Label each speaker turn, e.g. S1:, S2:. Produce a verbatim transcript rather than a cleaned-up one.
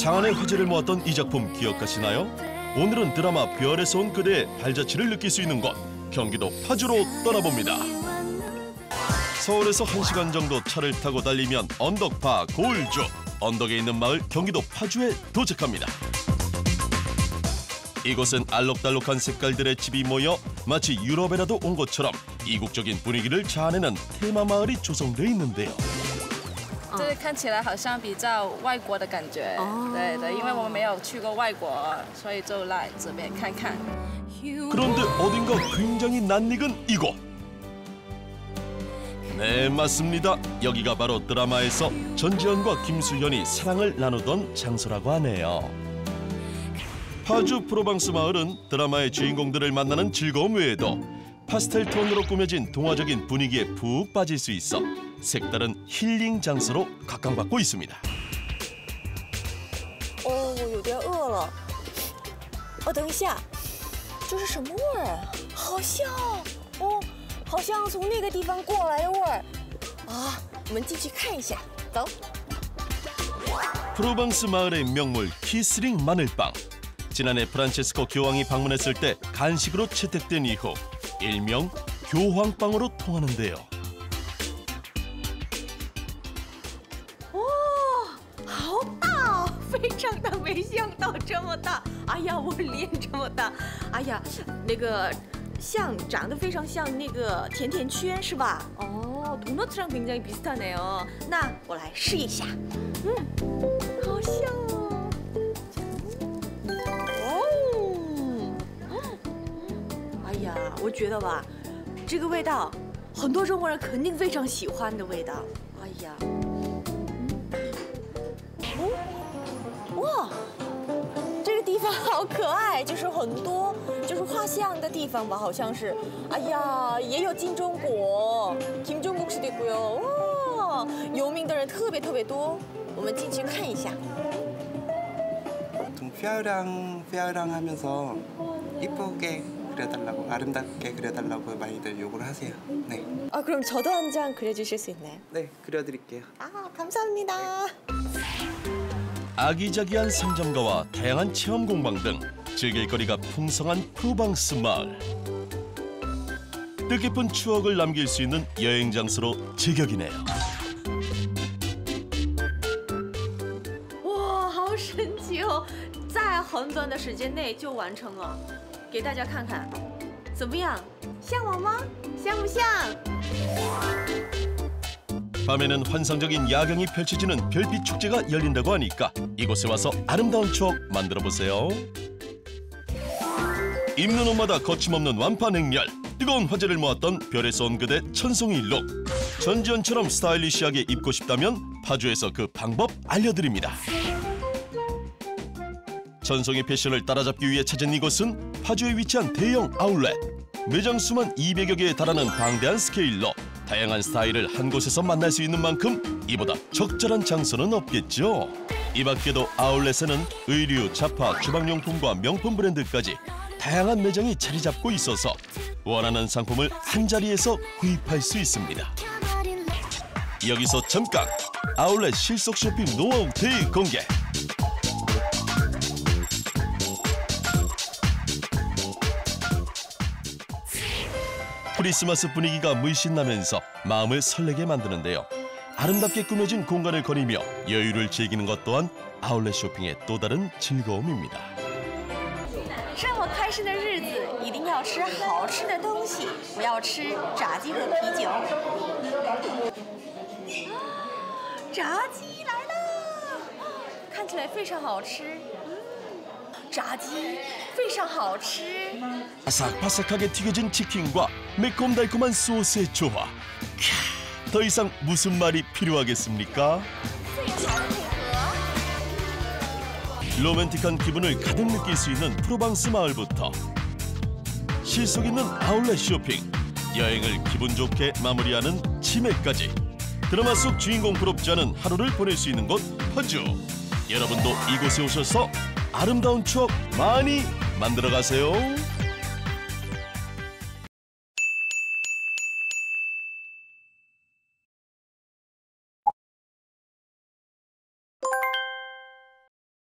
S1: 장안의 화제를 모았던 이 작품 기억하시나요? 오늘은 드라마 별에서 온 그대의 발자취를 느낄 수 있는 곳 경기도 파주로 떠나봅니다. 서울에서 한 시간 정도 차를 타고 달리면 언덕파 고을주, 언덕에 있는 마을 경기도 파주에 도착합니다. 이곳은 알록달록한 색깔들의 집이 모여 마치 유럽에라도 온 것처럼 이국적인 분위기를 자아내는 테마 마을이 조성돼 있는데요.
S2: 就是看起来好像比较外国的感觉，对对，因为我们没有去过外国，所以就来这边看看。
S1: 그런데 어딘가 굉장히 낯익은 이곳. 네, 맞습니다. 여기가 바로 드라마에서 전지현과 김수현이 사랑을 나누던 장소라고 하네요. 파주 프로방스 마을은 드라마의 주인공들을 만나는 즐거움 외에도 파스텔 톤으로 꾸며진 동화적인 분위기에 푹 빠질 수 있어 색다른 힐링 장소로 각광받고 있습니다.
S3: 哦，我有点饿了。哦，等一下，这是什么味儿啊？好像，哦，好像从那个地方过来的味儿。啊，我们进去看一下，走。
S1: 프로방스 마을의 명물 키스링 마늘빵. 지난해 프란체스코 교황이 방문했을 때 간식으로 채택된 이후 일명 교황빵으로 통하는데요.
S3: 好大，非常大，没想到这么大。哎呀，我脸这么大。哎呀，那个像长得非常像那个甜甜圈是吧？哦，도넛이랑 굉장히 비슷하네요. 那我来试一下。嗯，好像哦。哦，哎呀，我觉得吧，这个味道，很多中国人肯定非常喜欢的味道。哎呀。 哇，这个地方好可爱，就是很多就是画像的地方吧，好像是。哎呀，也有金钟国，金钟国是对不哟？哇，有名的人特别特别多，我们进去看一下。
S4: 좀 휘어랑 휘어랑 하면서 이쁘게 그려달라고 아름답게 그려달라고 많이들 요구를 하세요. 네.
S3: 아 그럼 저도 한 장 그려주실 수 있나요?
S4: 네, 그려드릴게요.
S3: 아 감사합니다.
S1: 아기자기한 상점가와 다양한 체험 공방 등 즐길 거리가 풍성한 프로방스 마을. 뜻깊은 추억을 남길 수 있는 여행 장소로 제격이네요.
S3: 哇，好神奇哦！在很短的时间内就完成了，给大家看看，怎么样？向往吗？像不像？
S1: 밤에는 환상적인 야경이 펼쳐지는 별빛 축제가 열린다고 하니까 이곳에 와서 아름다운 추억 만들어 보세요. 입는 옷마다 거침없는 완판 행렬, 뜨거운 화제를 모았던 별에서 온 그대 천송이 룩. 전지현처럼 스타일리시하게 입고 싶다면 파주에서 그 방법 알려드립니다. 천송이 패션을 따라잡기 위해 찾은 이곳은 파주에 위치한 대형 아울렛. 매장 수만 이백여 개에 달하는 방대한 스케일로 다양한 스타일을 한 곳에서 만날 수 있는 만큼 이보다 적절한 장소는 없겠죠. 이 밖에도 아울렛에는 의류, 잡화, 주방용품과 명품 브랜드까지 다양한 매장이 자리 잡고 있어서 원하는 상품을 한자리에서 구입할 수 있습니다. 여기서 잠깐 아울렛 실속 쇼핑 노하우 대공개. 크리스마스 분위기가 물씬 나면서 마음을 설레게 만드는데요. 아름답게 꾸며진 공간을 거니며 여유를 즐기는 것 또한 아울렛 쇼핑의 또 다른 즐거움입니다.
S3: 这么开心的日子，一定要吃好吃的东西。我要吃炸鸡和啤酒。炸鸡来了，看起来非常好吃。炸鸡非常好吃。
S1: 바삭바삭하게 튀겨진 치킨과 매콤달콤한 소스의 조화. 캬, 더 이상 무슨 말이 필요하겠습니까? 로맨틱한 기분을 가득 느낄 수 있는 프로방스 마을부터 실속 있는 아울렛 쇼핑, 여행을 기분 좋게 마무리하는 치맥까지 드라마 속 주인공 부럽지 않은 하루를 보낼 수 있는 곳 파주. 여러분도 이곳에 오셔서 아름다운 추억 많이 만들어 가세요.